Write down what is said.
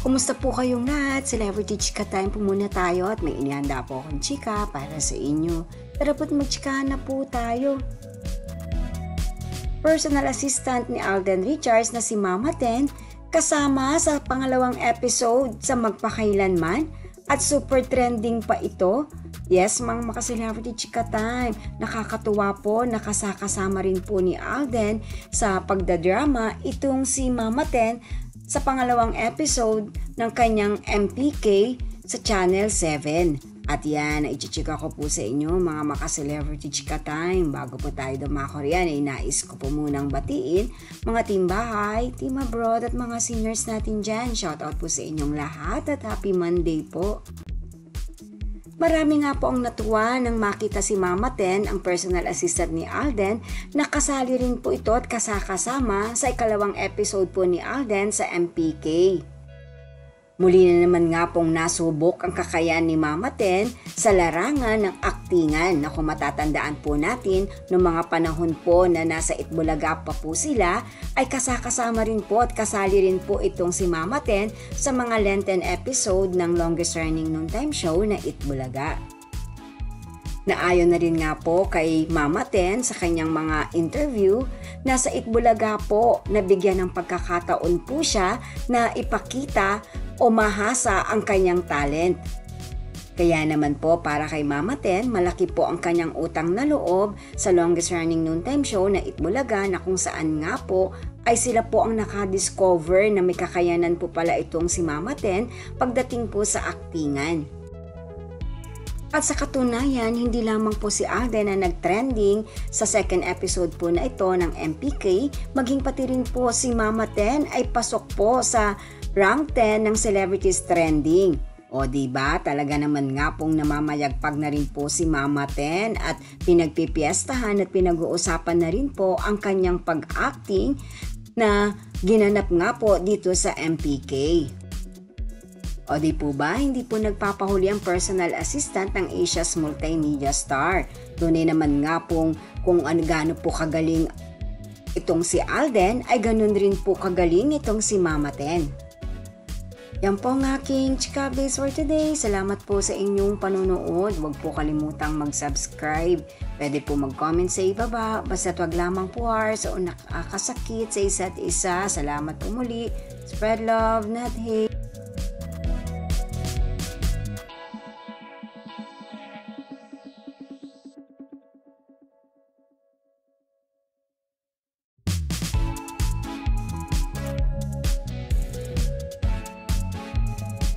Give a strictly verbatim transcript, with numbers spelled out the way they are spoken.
Kumusta po kayong lahat? Celebrity Chika Time po muna tayo at may inihanda po akong chika para sa inyo. Tara po't magchikahan na po tayo. Personal assistant ni Alden Richards na si Mama Ten kasama sa pangalawang episode sa Magpakailanman at super trending pa ito. Yes, mga maka-Celebrity Chika Time, nakakatuwa po, nakasakasama rin po ni Alden sa pagdadrama itong si Mama Ten sa pangalawang episode ng kanyang M P K sa Channel seven. At yan, ichichika ko po sa inyo mga maka-Celebrity Chika Time. Bago po tayo dumako riyan, ay nais ko po munang batiin mga team bahay, team abroad at mga seniors natin dyan. Shoutout po sa inyong lahat at happy Monday po. Marami nga po ang natuwa nang makita si Mama Ten, ang personal assistant ni Alden, na kasali rin po ito at kasakasama sa ikalawang episode po ni Alden sa M P K. Muli na naman nga pong nasubok ang kakayahan ni Mama Ten sa larangan ng aktingan na kung matatandaan po natin noong mga panahon po na nasa Itbulaga pa po sila ay kasakasama rin po at kasali rin po itong si Mama Ten sa mga Lenten episode ng longest running noontime show na Itbulaga. Naayon na rin nga po kay Mama Ten sa kanyang mga interview na sa Itbulaga po nabigyan ng pagkakataon po siya na ipakita o mahasa ang kanyang talent. Kaya naman po para kay Mama Ten, malaki po ang kanyang utang na loob sa longest running noontime show na Itbulaga na kung saan nga po ay sila po ang nakadiscover na may kakayanan po pala itong si Mama Ten pagdating po sa aktingan. At sa katunayan, hindi lamang po si Alden na nag-trending sa second episode po na ito ng M P K, maging pati rin po si Mama Ten ay pasok po sa rank ten ng celebrities trending. O diba, talaga naman nga pong namamayagpag na rin po si Mama Ten at pinagpipiestahan at pinag-uusapan na rin po ang kanyang pag-acting na ginanap nga po dito sa M P K. O di po ba, hindi po nagpapahuli ang personal assistant ng Asia's multimedia star. Tunay naman nga pong kung ano gaano po kagaling itong si Alden ay ganun rin po kagaling itong si Mama Ten. Yan po ang aking chika base for today. Salamat po sa inyong panonood. Huwag po kalimutang mag-subscribe. Pwede po mag-comment sa ibaba. Basta't wag lamang po hars o nakakasakit sa isa't isa. Salamat po muli. Spread love, not hate.